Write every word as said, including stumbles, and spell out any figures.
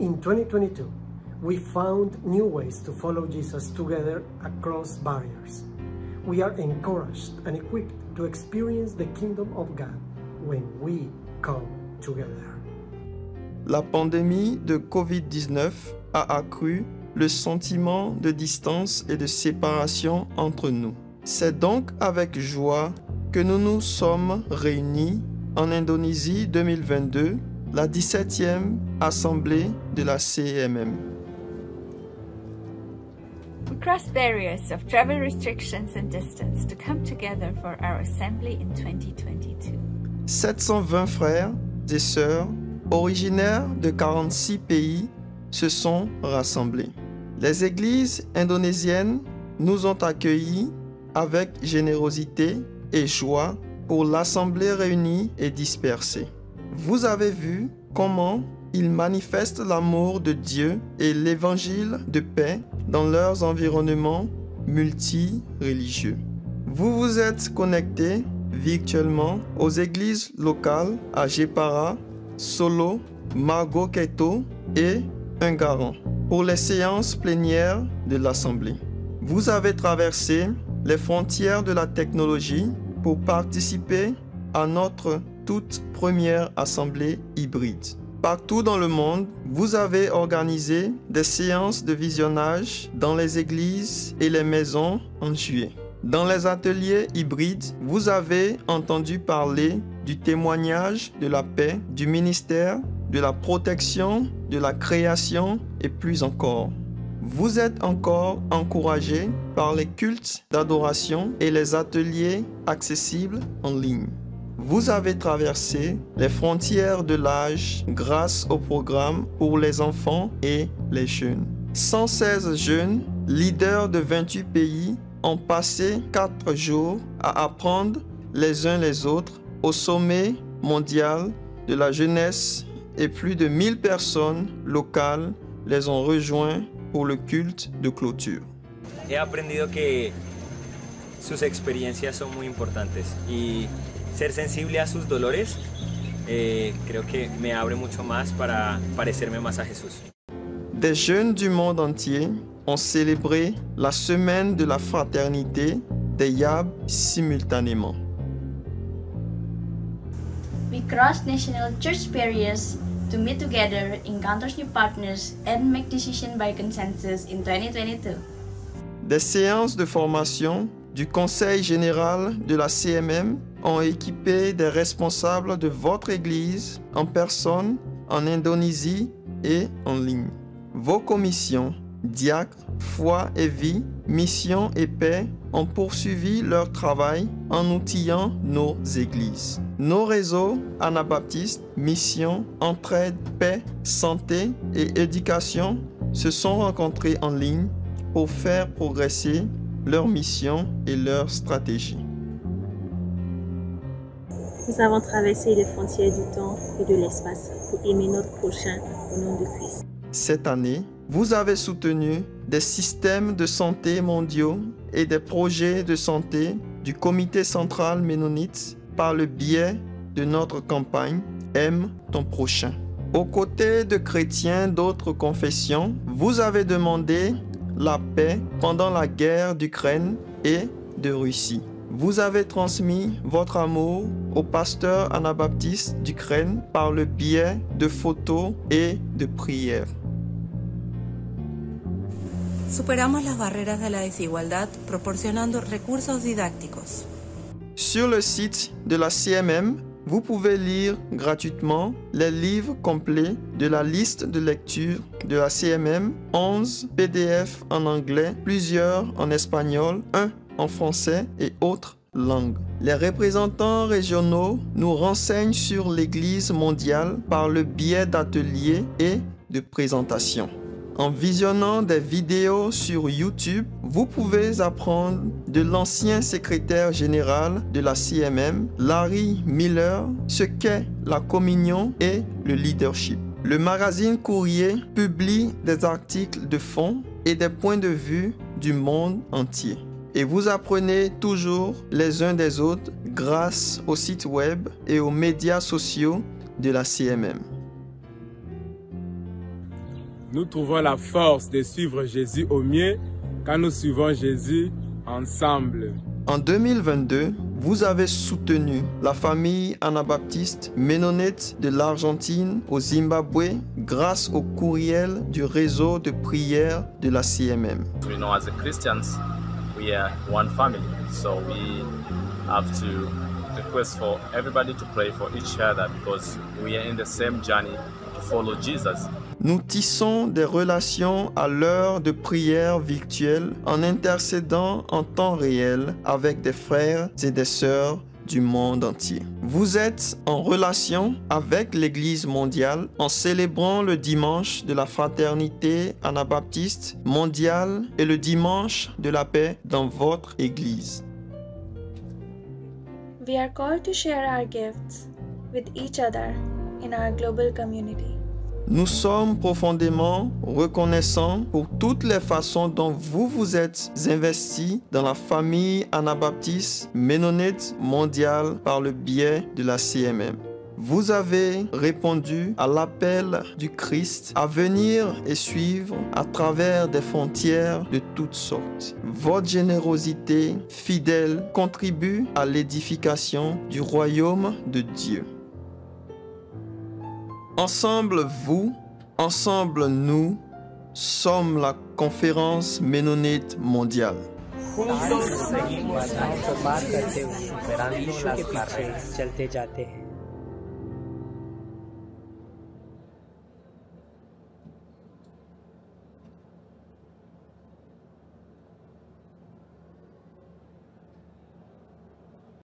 In twenty twenty-two, we found new ways to follow Jesus together across barriers. We are encouraged and equipped to experience the kingdom of God when we come together. La pandémie de covid dix-neuf a accru le sentiment de distance et de séparation entre nous. C'est donc avec joie que nous nous sommes réunis en Indonésie deux mille vingt-deux, la dix-septième assemblée de la C M M. We crossed barriers of travel restrictions and distance to come together for our assembly in twenty twenty-two. sept cent vingt frères et sœurs originaires de quarante-six pays se sont rassemblés. Les églises indonésiennes nous ont accueillis avec générosité et joie pour l'assemblée réunie et dispersée. Vous avez vu comment ils manifestent l'amour de Dieu et l'évangile de paix dans leurs environnements multireligieux. Vous vous êtes connectés virtuellement aux églises locales à Jepara, Solo, Margoketo et Ungaran pour les séances plénières de l'Assemblée. Vous avez traversé les frontières de la technologie pour participer à notre toute première assemblée hybride. Partout dans le monde, vous avez organisé des séances de visionnage dans les églises et les maisons en juillet. Dans les ateliers hybrides, vous avez entendu parler du témoignage de la paix, du ministère, de la protection, de la création et plus encore. Vous êtes encore encouragés par les cultes d'adoration et les ateliers accessibles en ligne. Vous avez traversé les frontières de l'âge grâce au programme pour les enfants et les jeunes. cent seize jeunes, leaders de vingt-huit pays, ont passé quatre jours à apprendre les uns les autres au sommet mondial de la jeunesse et plus de mille personnes locales les ont rejoints pour le culte de clôture. He aprendido que sus experiencias son muy importantes y ser sensible a sus dolores eh, creo que me abre mucho más para parecerme más a Jesús. Des jeunes du monde entier ont célébré la semaine de la fraternité des Yab simultanément. We crossed national church barriers to meet together, encounter new partners, and make decisions by consensus in twenty twenty-two. Des séances de formation du Conseil général de la C M M ont équipé des responsables de votre Église en personne, en Indonésie et en ligne. Vos commissions, diacres, foi et vie, mission et paix ont poursuivi leur travail en outillant nos églises. Nos réseaux anabaptistes, mission, entraide, paix, santé et éducation se sont rencontrés en ligne pour faire progresser leur mission et leur stratégie. Nous avons traversé les frontières du temps et de l'espace pour aimer notre prochain au nom de Christ. Cette année, vous avez soutenu des systèmes de santé mondiaux et des projets de santé du Comité central ménonite par le biais de notre campagne « Aime ton prochain ». Aux côtés de chrétiens d'autres confessions, vous avez demandé la paix pendant la guerre d'Ukraine et de Russie. Vous avez transmis votre amour aux pasteurs anabaptistes d'Ukraine par le biais de photos et de prières. Superamos las barreras de la desigualdad proporcionando recursos didácticos. Sur le site de la C M M, vous pouvez lire gratuitement les livres complets de la liste de lecture de la C M M, onze P D F en anglais, plusieurs en espagnol, un en français et autres langues. Les représentants régionaux nous renseignent sur l'Église mondiale par le biais d'ateliers et de présentations. En visionnant des vidéos sur YouTube, vous pouvez apprendre de l'ancien secrétaire général de la C M M, Larry Miller, ce qu'est la communion et le leadership. Le magazine Courrier publie des articles de fond et des points de vue du monde entier. Et vous apprenez toujours les uns des autres grâce au site web et aux médias sociaux de la C M M. Nous trouvons la force de suivre Jésus au mieux quand nous suivons Jésus ensemble. En deux mille vingt-deux, vous avez soutenu la famille anabaptiste ménonite de l'Argentine au Zimbabwe grâce au courriel du réseau de prière de la C M M. We know as Christians, we are one family, so we have to request for everybody to pray for each other because we are in the same journey to follow Jesus. Nous tissons des relations à l'heure de prière virtuelle en intercédant en temps réel avec des frères et des sœurs du monde entier. Vous êtes en relation avec l'Église mondiale en célébrant le dimanche de la fraternité anabaptiste mondiale et le dimanche de la paix dans votre Église. We are called to share our gifts with each other in our global community. Nous sommes profondément reconnaissants pour toutes les façons dont vous vous êtes investis dans la famille anabaptiste ménonite mondiale par le biais de la C M M. Vous avez répondu à l'appel du Christ à venir et suivre à travers des frontières de toutes sortes. Votre générosité fidèle contribue à l'édification du royaume de Dieu. Ensemble, vous, ensemble, nous, sommes la conférence ménonite mondiale. Juntos seguimos a paso, paso, superando las barreras.